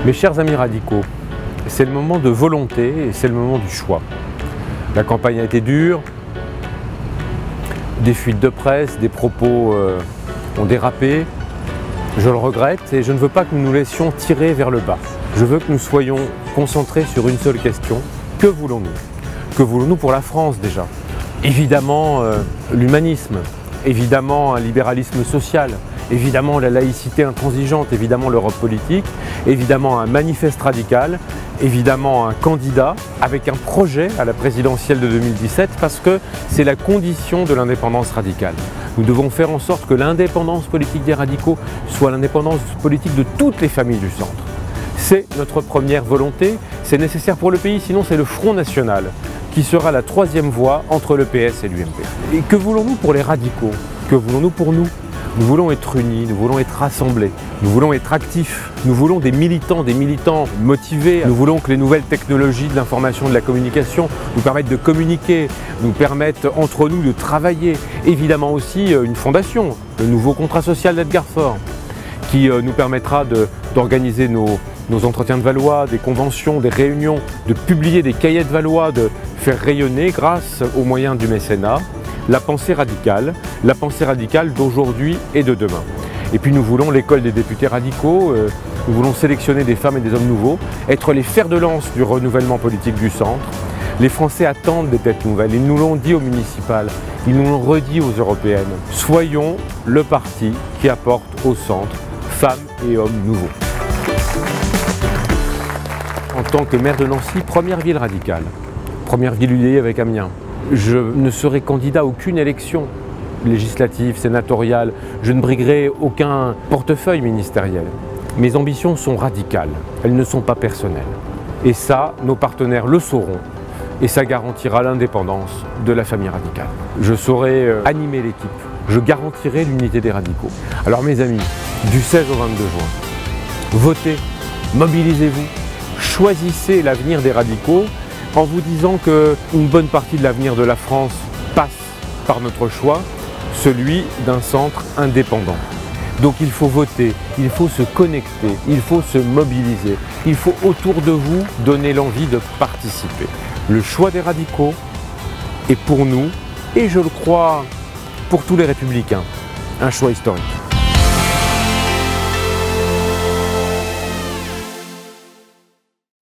Mes chers amis radicaux, c'est le moment de volonté et c'est le moment du choix. La campagne a été dure, des fuites de presse, des propos ont dérapé. Je le regrette et je ne veux pas que nous nous laissions tirer vers le bas. Je veux que nous soyons concentrés sur une seule question. Que voulons-nous? Que voulons-nous pour la France déjà? Évidemment l'humanisme, évidemment un libéralisme social, évidemment la laïcité intransigeante, évidemment l'Europe politique, évidemment un manifeste radical, évidemment un candidat avec un projet à la présidentielle de 2017 parce que c'est la condition de l'indépendance radicale. Nous devons faire en sorte que l'indépendance politique des radicaux soit l'indépendance politique de toutes les familles du centre. C'est notre première volonté, c'est nécessaire pour le pays, sinon c'est le Front National qui sera la troisième voie entre le PS et l'UMP. Et que voulons-nous pour les radicaux? Que voulons-nous pour nous? Nous voulons être unis, nous voulons être rassemblés, nous voulons être actifs, nous voulons des militants motivés, nous voulons que les nouvelles technologies de l'information et de la communication nous permettent de communiquer, nous permettent entre nous de travailler. Évidemment aussi une fondation, le nouveau contrat social d'Edgar Faure, qui nous permettra d'organiser nos entretiens de Valois, des conventions, des réunions, de publier des cahiers de Valois, de faire rayonner grâce aux moyens du mécénat la pensée radicale d'aujourd'hui et de demain. Et puis nous voulons l'école des députés radicaux, nous voulons sélectionner des femmes et des hommes nouveaux, être les fers de lance du renouvellement politique du centre. Les Français attendent des têtes nouvelles, ils nous l'ont dit aux municipales, ils nous l'ont redit aux européennes. Soyons le parti qui apporte au centre femmes et hommes nouveaux. En tant que maire de Nancy, première ville radicale, première ville liée avec Amiens, je ne serai candidat à aucune élection législative, sénatoriale, je ne briguerai aucun portefeuille ministériel. Mes ambitions sont radicales, elles ne sont pas personnelles. Et ça, nos partenaires le sauront et ça garantira l'indépendance de la famille radicale. Je saurai animer l'équipe, je garantirai l'unité des radicaux. Alors mes amis, du 16 au 22 juin, votez, mobilisez-vous, choisissez l'avenir des radicaux en vous disant qu'une bonne partie de l'avenir de la France passe par notre choix, celui d'un centre indépendant. Donc il faut voter, il faut se connecter, il faut se mobiliser, il faut autour de vous donner l'envie de participer. Le choix des radicaux est pour nous, et je le crois pour tous les républicains, un choix historique.